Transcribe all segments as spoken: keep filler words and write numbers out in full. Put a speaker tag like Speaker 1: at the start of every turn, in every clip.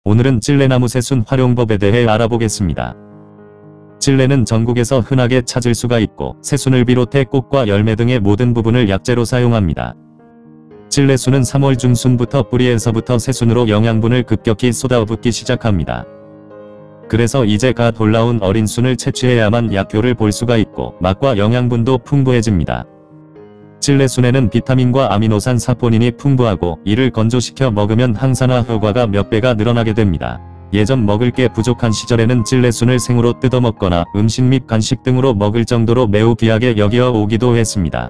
Speaker 1: 오늘은 찔레나무 새순 활용법에 대해 알아보겠습니다. 찔레는 전국에서 흔하게 찾을 수가 있고 새순을 비롯해 꽃과 열매 등의 모든 부분을 약재로 사용합니다. 찔레순은 삼월 중순부터 뿌리에서부터 새순으로 영양분을 급격히 쏟아붓기 시작합니다. 그래서 이제 갓 올라온 어린 순을 채취해야만 약효를 볼 수가 있고 맛과 영양분도 풍부해집니다. 찔레순에는 비타민과 아미노산 사포닌이 풍부하고 이를 건조시켜 먹으면 항산화 효과가 몇 배가 늘어나게 됩니다. 예전 먹을 게 부족한 시절에는 찔레순을 생으로 뜯어 먹거나 음식 및 간식 등으로 먹을 정도로 매우 귀하게 여겨 오기도 했습니다.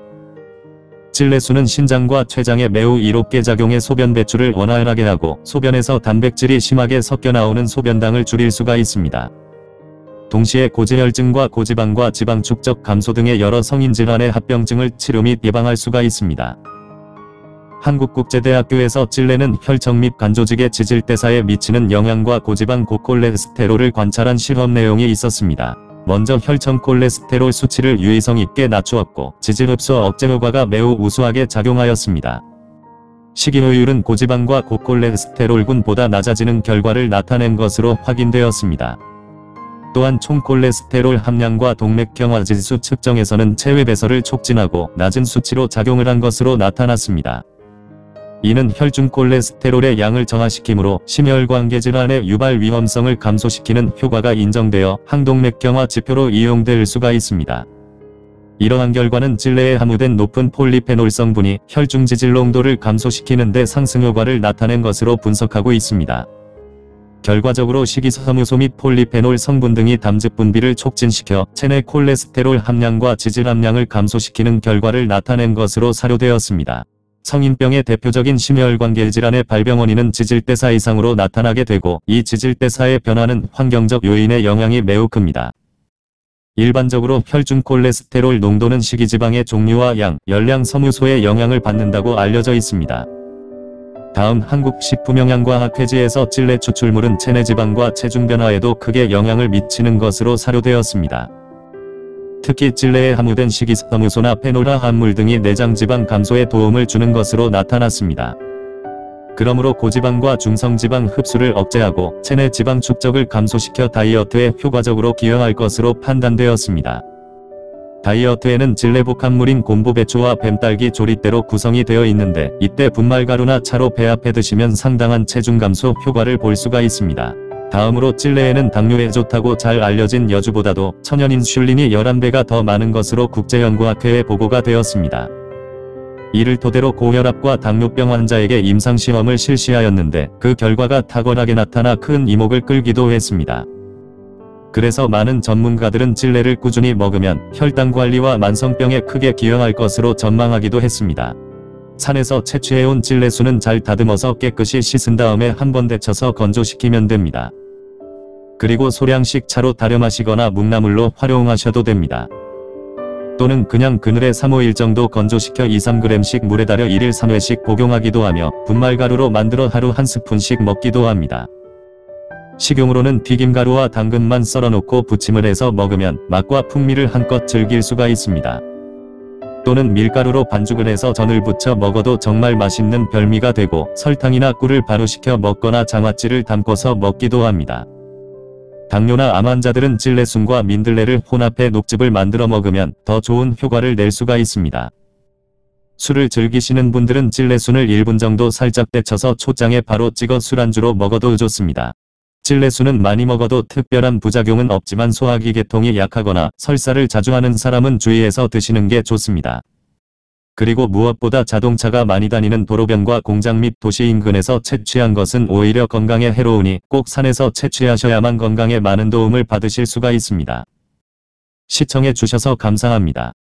Speaker 1: 찔레순은 신장과 췌장에 매우 이롭게 작용해 소변 배출을 원활하게 하고 소변에서 단백질이 심하게 섞여 나오는 소변당을 줄일 수가 있습니다. 동시에 고지혈증과 고지방과 지방 축적 감소 등의 여러 성인질환의 합병증을 치료 및 예방할 수가 있습니다. 한국국제대학교에서 찔레는 혈청 및 간조직의 지질대사에 미치는 영향과 고지방 고콜레스테롤을 관찰한 실험 내용이 있었습니다. 먼저 혈청 콜레스테롤 수치를 유의성 있게 낮추었고 지질 흡수 억제 효과가 매우 우수하게 작용하였습니다. 식이요율은 고지방과 고콜레스테롤군보다 낮아지는 결과를 나타낸 것으로 확인되었습니다. 또한 총 콜레스테롤 함량과 동맥경화 지수 측정에서는 체외 배설을 촉진하고 낮은 수치로 작용을 한 것으로 나타났습니다. 이는 혈중 콜레스테롤의 양을 정화시키므로 심혈관계 질환의 유발 위험성을 감소시키는 효과가 인정되어 항동맥경화 지표로 이용될 수가 있습니다. 이러한 결과는 찔레에 함유된 높은 폴리페놀 성분이 혈중 지질 농도를 감소시키는 데 상승 효과를 나타낸 것으로 분석하고 있습니다. 결과적으로 식이섬유소 및 폴리페놀 성분 등이 담즙 분비를 촉진시켜 체내 콜레스테롤 함량과 지질 함량을 감소시키는 결과를 나타낸 것으로 사료되었습니다. 성인병의 대표적인 심혈관계 질환의 발병 원인은 지질대사 이상으로 나타나게 되고 이 지질대사의 변화는 환경적 요인의 영향이 매우 큽니다. 일반적으로 혈중 콜레스테롤 농도는 식이지방의 종류와 양, 열량 섬유소의 영향을 받는다고 알려져 있습니다. 다음 한국식품영양과학회지에서 찔레 추출물은 체내 지방과 체중 변화에도 크게 영향을 미치는 것으로 사료되었습니다. 특히 찔레에 함유된 식이섬유소나 페놀화 합물 등이 내장 지방 감소에 도움을 주는 것으로 나타났습니다. 그러므로 고지방과 중성지방 흡수를 억제하고 체내 지방 축적을 감소시켜 다이어트에 효과적으로 기여할 것으로 판단되었습니다. 다이어트에는 찔레 복합물인 곰보배추와 뱀딸기 조리대로 구성이 되어 있는데 이때 분말가루나 차로 배합해 드시면 상당한 체중 감소 효과를 볼 수가 있습니다. 다음으로 찔레에는 당뇨에 좋다고 잘 알려진 여주보다도 천연인슐린이 열한 배가 더 많은 것으로 국제연구학회에 보고가 되었습니다. 이를 토대로 고혈압과 당뇨병 환자에게 임상시험을 실시하였는데 그 결과가 탁월하게 나타나 큰 이목을 끌기도 했습니다. 그래서 많은 전문가들은 찔레를 꾸준히 먹으면 혈당 관리와 만성병에 크게 기여할 것으로 전망하기도 했습니다. 산에서 채취해온 찔레순은 잘 다듬어서 깨끗이 씻은 다음에 한번 데쳐서 건조시키면 됩니다. 그리고 소량씩 차로 달여 마시거나 묵나물로 활용하셔도 됩니다. 또는 그냥 그늘에 삼, 오 일 정도 건조시켜 이, 삼 그램씩 물에 달여 일 일 삼 회씩 복용하기도 하며 분말가루로 만들어 하루 한 스푼씩 먹기도 합니다. 식용으로는 튀김가루와 당근만 썰어놓고 부침을 해서 먹으면 맛과 풍미를 한껏 즐길 수가 있습니다. 또는 밀가루로 반죽을 해서 전을 부쳐 먹어도 정말 맛있는 별미가 되고 설탕이나 꿀을 발효시켜 먹거나 장아찌를 담궈서 먹기도 합니다. 당뇨나 암 환자들은 찔레순과 민들레를 혼합해 녹즙을 만들어 먹으면 더 좋은 효과를 낼 수가 있습니다. 술을 즐기시는 분들은 찔레순을 일 분 정도 살짝 데쳐서 초장에 바로 찍어 술안주로 먹어도 좋습니다. 찔레순은 많이 먹어도 특별한 부작용은 없지만 소화기 계통이 약하거나 설사를 자주 하는 사람은 주의해서 드시는 게 좋습니다. 그리고 무엇보다 자동차가 많이 다니는 도로변과 공장 및 도시 인근에서 채취한 것은 오히려 건강에 해로우니 꼭 산에서 채취하셔야만 건강에 많은 도움을 받으실 수가 있습니다. 시청해 주셔서 감사합니다.